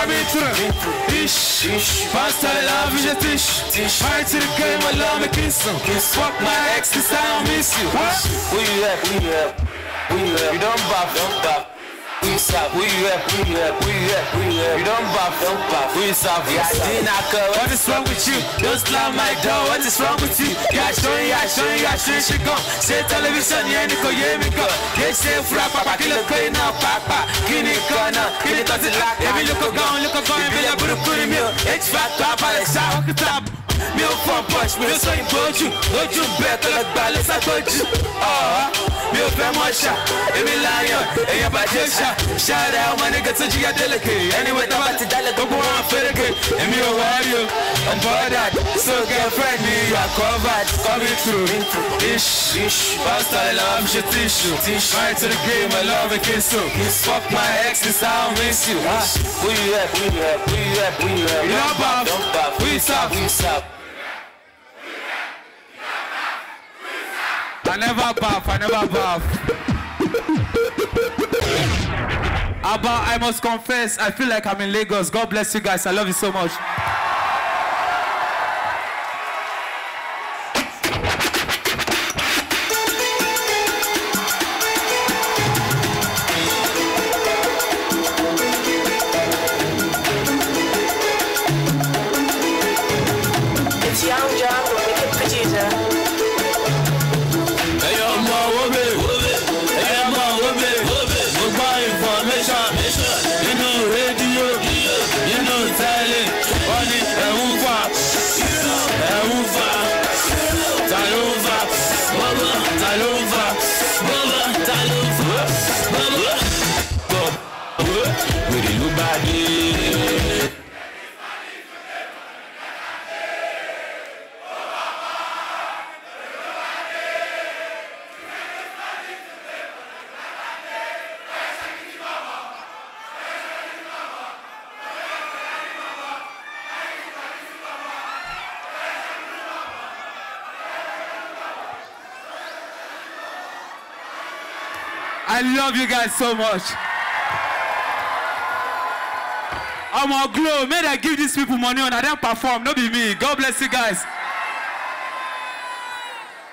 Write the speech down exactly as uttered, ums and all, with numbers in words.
been through. Ish, past all love is a tish. Right to the game, I love me kiss him. Fuck my ex, cause I don't miss you. Who you at? Who you at? Who you at? You don't bop, don't bop. We stop, we rap, we rap, we rap, we rap. You don't bop, don't bop. We stop, yeah, I did not go. What is wrong with you? Don't slam my door. What is wrong with you? Yeah, show you, yeah, show you, yeah, show you, she gone. Say television, yeah, Nico, yeah, me go. They say, Fra, Papa, kill a queen now, Papa. Kini corner, kini does it like. Every look a gun, look a gun, and be a good put him here. It's fat, Papa, let's walk it up. Me a phone punch, me a sign punch you. Don't you bet, like balance, I told you. Oh, me a famous shot, every lion, and your body shot. Shout out, my nigga, to you, delicate. Anyway, the body dollar, go on, federate. And me a warrior, I'm bothered. So girlfriend, me, I covered. Coming through, ish, ish. Past all love, she tissue. Right to the game, I love a kiss you. Fuck my ex, this I don't miss you. Who you at? Who you at? Who you at? Who you at? You don't bop, don't bop. We stop, we stop. I never buff, I never buff. About, I must confess, I feel like I'm in Lagos. God bless you guys, I love you so much. It's Young John, the wicked producer. I love you guys so much. I'm a glow. May I give these people money and I don't perform. Not be me. God bless you guys.